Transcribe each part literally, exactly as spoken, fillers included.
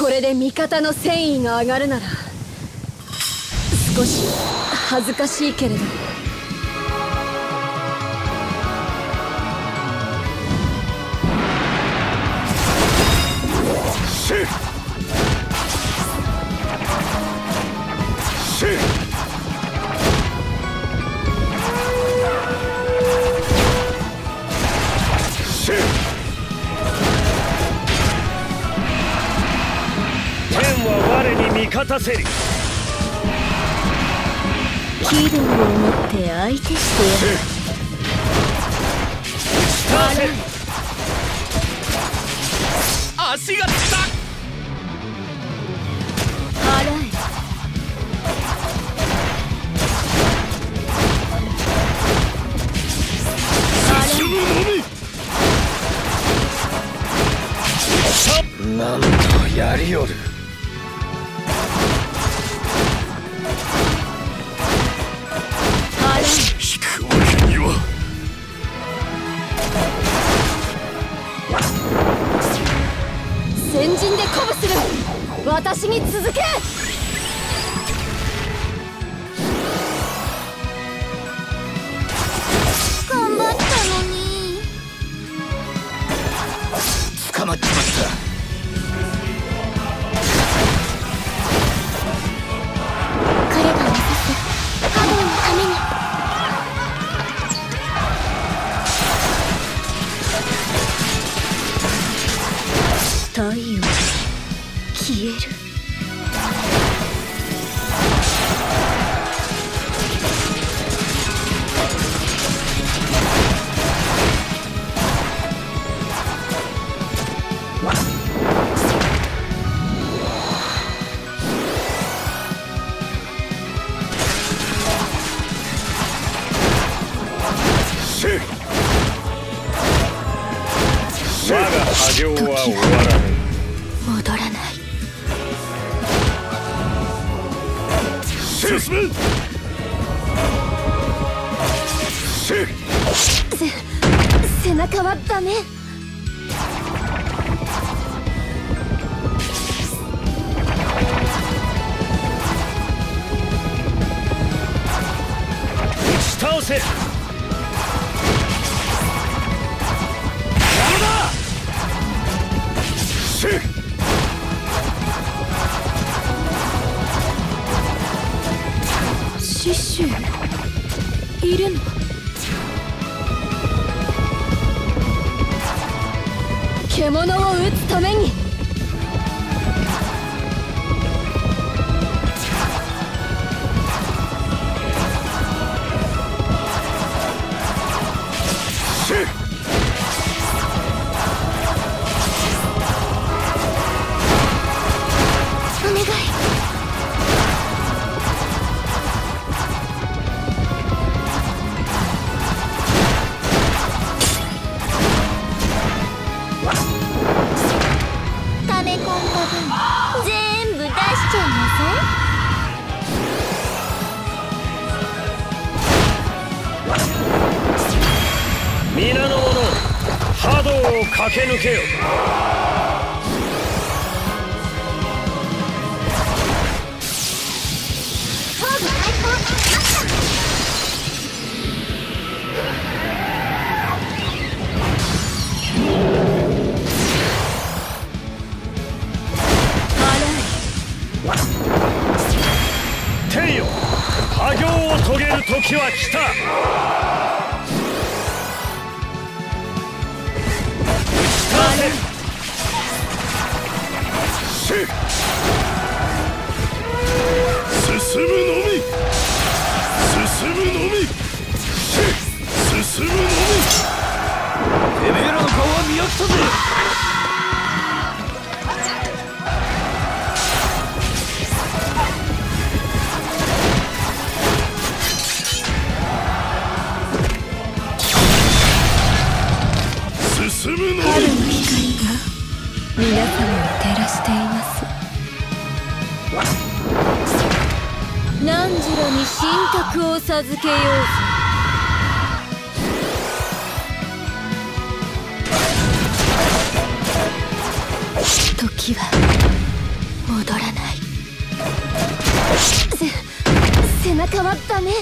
これで味方の戦意が上がるなら少し恥ずかしいけれど。 シェシェシェ天は我に味方せり。 気分を持って相手してやる。 足がつった。 払え。 進むのみ。なんとやりよる。引くわけには。 先陣で鼓舞する。私に続け。 頑張ったのに。 捕まっちまった。 彼が目指すハドンのために。太陽が消える。 我が波状は終わらぬ。 戻らない。 進む。 せ背中はダメ。 打ち倒せ。 シシュいるの？獣を撃つために。 お願い。溜め込んだ分全部出しちゃいなさい。 皆の者、波動を駆け抜けよ。天よ、波行を遂げる時は来た。 進むのみ。進むのみ。進むのみ。てめえらの顔は見飽きたぜ。進むのみ。 春の光が皆様を照らしています。何時らに神託を授けようぞ。時は戻らない。せ背中はダメ。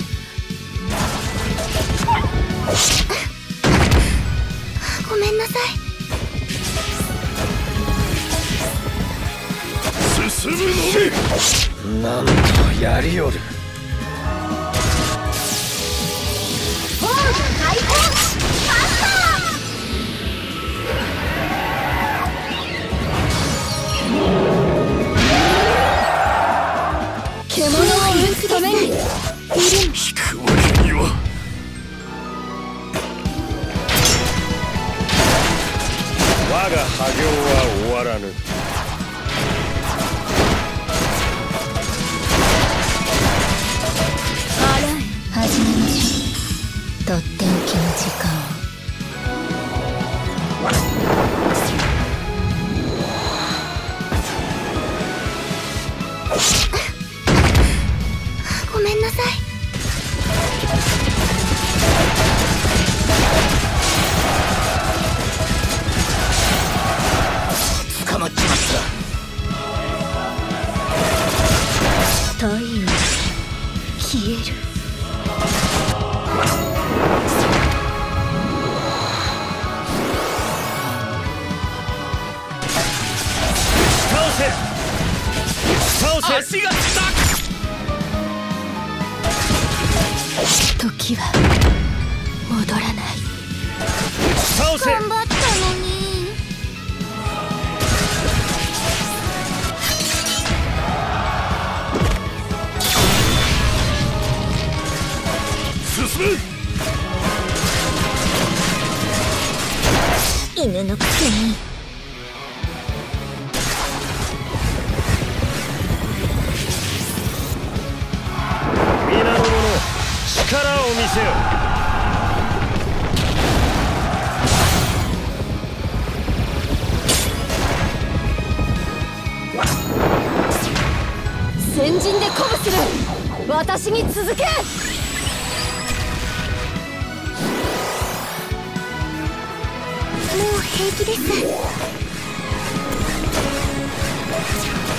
ごめんなさい。 進むのみ。なんとやりよる。 フォーム解放パスタ獣を打つためにいる。 引くわけには。 我が破行は終わらぬ。 始めましょう。とっておきの時間を。ごめんなさい。 捕まっちまった。 太陽消える。 足がつった。 時は戻らない。 倒せ。 頑張ったのに。 進め。 犬のくせに。 皆の者、力を見せよ。 先陣で鼓舞する。私に続け。 もう平気です。